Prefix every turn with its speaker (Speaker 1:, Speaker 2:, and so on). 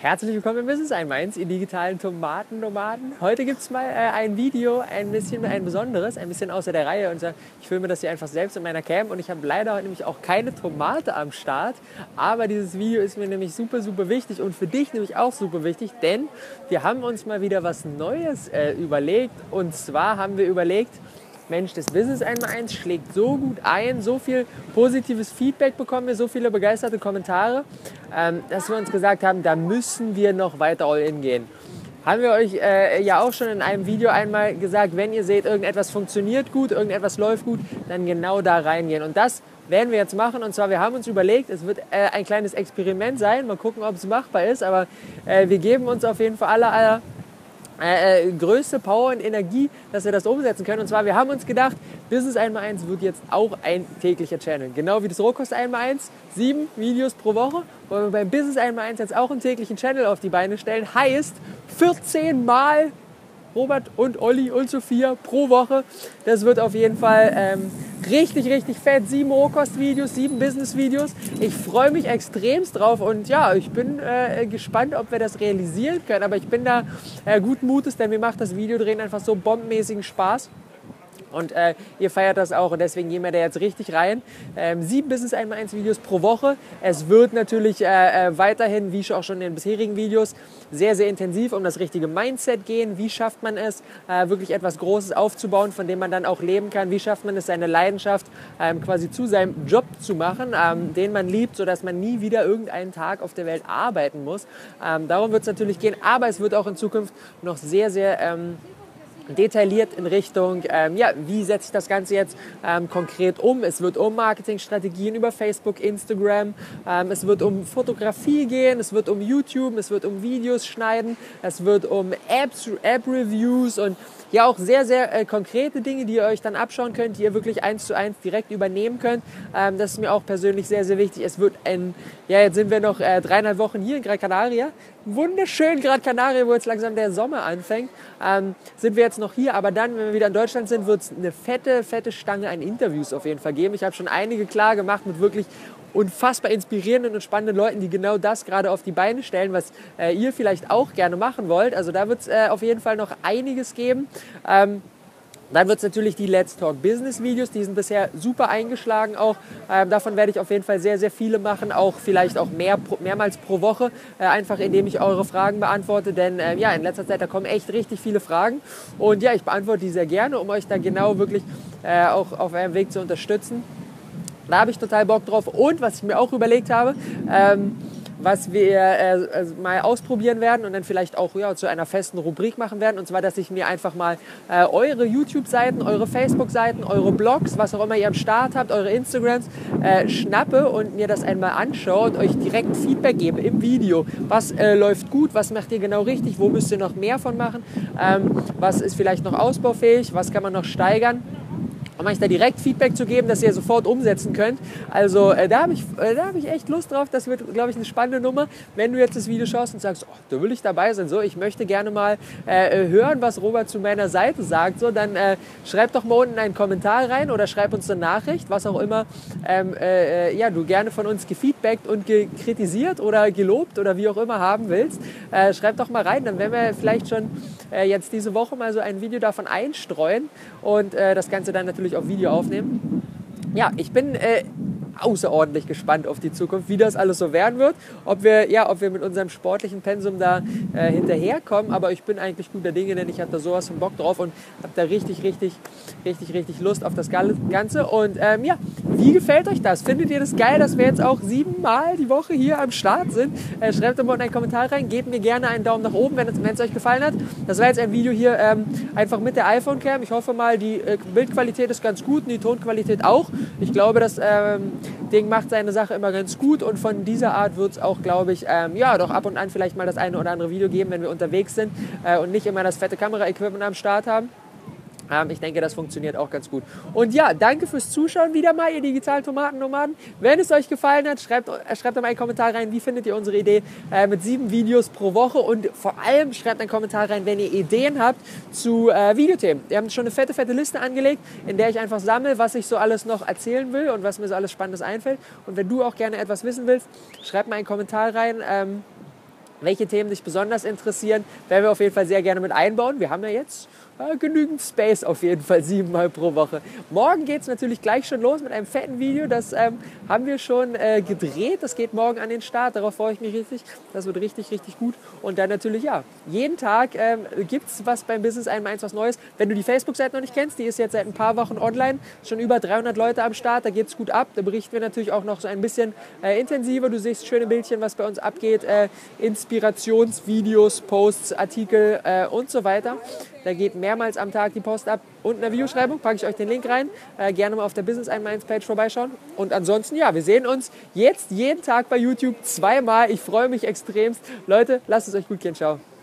Speaker 1: Herzlich willkommen im Business Einmal, ihr digitalen Tomatennomaden. Heute gibt es mal ein Video, ein besonderes, ein bisschen außer der Reihe. Und ich filme das hier einfach selbst in meiner Cam und ich habe leider nämlich auch keine Tomate am Start. Aber dieses Video ist mir nämlich super, super wichtig und für dich nämlich auch super wichtig, denn wir haben uns mal wieder was Neues überlegt. Und zwar haben wir überlegt, Mensch, das Business Einmal schlägt so gut ein, so viel positives Feedback bekommen wir, so viele begeisterte Kommentare, dass wir uns gesagt haben, da müssen wir noch weiter all-in gehen. Haben wir euch ja auch schon in einem Video einmal gesagt, wenn ihr seht, irgendetwas funktioniert gut, irgendetwas läuft gut, dann genau da reingehen. Und das werden wir jetzt machen. Und zwar, wir haben uns überlegt, es wird ein kleines Experiment sein, mal gucken, ob es machbar ist, aber wir geben uns auf jeden Fall alle größte Power und Energie, dass wir das umsetzen können. Und zwar, wir haben uns gedacht, Business Einmal wird jetzt auch ein täglicher Channel. Genau wie das Rohkost Einmal 7 Videos pro Woche. Wollen wir beim Business Einmal jetzt auch einen täglichen Channel auf die Beine stellen. Heißt 14 Mal Robert und Olli und Sophia pro Woche. Das wird auf jeden Fall richtig, richtig fett. 7 Rohkost-Videos, 7 Business-Videos. Ich freue mich extremst drauf und ja, ich bin gespannt, ob wir das realisieren können. Aber ich bin da guten Mutes, denn mir macht das Videodrehen einfach so bombenmäßigen Spaß. Und ihr feiert das auch und deswegen gehen wir da jetzt richtig rein. 7 Business Einmal Videos pro Woche. Es wird natürlich weiterhin, wie auch schon in den bisherigen Videos, sehr, sehr intensiv um das richtige Mindset gehen. Wie schafft man es, wirklich etwas Großes aufzubauen, von dem man dann auch leben kann? Wie schafft man es, seine Leidenschaft quasi zu seinem Job zu machen, den man liebt, sodass man nie wieder irgendeinen Tag auf der Welt arbeiten muss? Darum wird es natürlich gehen, aber es wird auch in Zukunft noch sehr, sehr detailliert in Richtung, wie setze ich das Ganze jetzt konkret um. Es wird um Marketingstrategien über Facebook, Instagram, es wird um Fotografie gehen, es wird um YouTube, es wird um Videos schneiden, es wird um App-Reviews und ja auch sehr, sehr konkrete Dinge, die ihr euch dann abschauen könnt, die ihr wirklich 1:1 direkt übernehmen könnt. Das ist mir auch persönlich sehr, sehr wichtig. Es wird jetzt sind wir noch 3,5 Wochen hier in Gran Canaria. Wunderschön Gran Canaria, wo jetzt langsam der Sommer anfängt. Sind wir jetzt noch hier, aber dann, wenn wir wieder in Deutschland sind, wird es eine fette, fette Stange an Interviews auf jeden Fall geben. Ich habe schon einige klar gemacht mit wirklich unfassbar inspirierenden und spannenden Leuten, die genau das gerade auf die Beine stellen, was ihr vielleicht auch gerne machen wollt. Also da wird es auf jeden Fall noch einiges geben. Dann wird es natürlich die Let's Talk Business Videos, die sind bisher super eingeschlagen auch. Davon werde ich auf jeden Fall sehr, sehr viele machen, auch vielleicht auch mehrmals pro Woche, einfach indem ich eure Fragen beantworte, denn in letzter Zeit, da kommen echt richtig viele Fragen und ja, ich beantworte die sehr gerne, um euch da genau wirklich auch auf eurem Weg zu unterstützen. Da habe ich total Bock drauf und was ich mir auch überlegt habe, was wir mal ausprobieren werden und dann vielleicht auch zu einer festen Rubrik machen werden. Und zwar, dass ich mir einfach mal eure YouTube-Seiten, eure Facebook-Seiten, eure Blogs, was auch immer ihr am Start habt, eure Instagrams, schnappe und mir das einmal anschaue und euch direkt Feedback gebe im Video. Was läuft gut, was macht ihr genau richtig, wo müsst ihr noch mehr von machen, was ist vielleicht noch ausbaufähig, was kann man noch steigern. Um euch da direkt Feedback zu geben, dass ihr sofort umsetzen könnt. Also da habe ich echt Lust drauf. Das wird, glaube ich, eine spannende Nummer. Wenn du jetzt das Video schaust und sagst, da will ich dabei sein, so, ich möchte gerne mal hören, was Robert zu meiner Seite sagt, so, dann schreib doch mal unten einen Kommentar rein oder schreib uns eine Nachricht, was auch immer du gerne von uns gefeedbackt und kritisiert oder gelobt oder wie auch immer haben willst. Schreib doch mal rein, dann werden wir vielleicht schon jetzt diese Woche mal so ein Video davon einstreuen und das Ganze dann natürlich auf Video aufnehmen. Ja, ich bin außerordentlich gespannt auf die Zukunft, wie das alles so werden wird, ob wir mit unserem sportlichen Pensum da hinterherkommen, aber ich bin eigentlich guter Dinge, denn ich habe da sowas von Bock drauf und habe da richtig Lust auf das Ganze und wie gefällt euch das? Findet ihr das geil, dass wir jetzt auch 7 Mal die Woche hier am Start sind? Schreibt doch mal einen Kommentar rein, gebt mir gerne einen Daumen nach oben, wenn es euch gefallen hat. Das war jetzt ein Video hier einfach mit der iPhone-Cam. Ich hoffe mal, die Bildqualität ist ganz gut und die Tonqualität auch. Ich glaube, das Ding macht seine Sache immer ganz gut und von dieser Art wird es auch, glaube ich, doch ab und an vielleicht mal das eine oder andere Video geben, wenn wir unterwegs sind und nicht immer das fette Kameraequipment am Start haben. Ich denke, das funktioniert auch ganz gut. Und ja, danke fürs Zuschauen wieder mal, ihr digitalen Tomatennomaden. Wenn es euch gefallen hat, schreibt doch mal einen Kommentar rein, wie findet ihr unsere Idee mit 7 Videos pro Woche und vor allem schreibt einen Kommentar rein, wenn ihr Ideen habt zu Videothemen. Wir haben schon eine fette Liste angelegt, in der ich einfach sammle, was ich so alles noch erzählen will und was mir so alles Spannendes einfällt. Und wenn du auch gerne etwas wissen willst, schreib mal einen Kommentar rein. welche Themen dich besonders interessieren, werden wir auf jeden Fall sehr gerne mit einbauen. Wir haben ja jetzt genügend Space auf jeden Fall 7-mal pro Woche. Morgen geht es natürlich gleich schon los mit einem fetten Video. Das haben wir schon gedreht. Das geht morgen an den Start. Darauf freue ich mich richtig. Das wird richtig, richtig gut. Und dann natürlich, ja, jeden Tag gibt es was beim Business 1x1 was Neues. Wenn du die Facebook-Seite noch nicht kennst, die ist jetzt seit ein paar Wochen online. Schon über 300 Leute am Start. Da geht es gut ab. Da berichten wir natürlich auch noch so ein bisschen intensiver. Du siehst schöne Bildchen, was bei uns abgeht. Inspirationsvideos, Posts, Artikel und so weiter. Da geht mehrmals am Tag die Post ab. Unten in der Videobeschreibung packe ich euch den Link rein. Gerne mal auf der Business 1x1 Page vorbeischauen. Und ansonsten, ja, wir sehen uns jetzt jeden Tag bei YouTube 2-mal. Ich freue mich extremst. Leute, lasst es euch gut gehen. Ciao.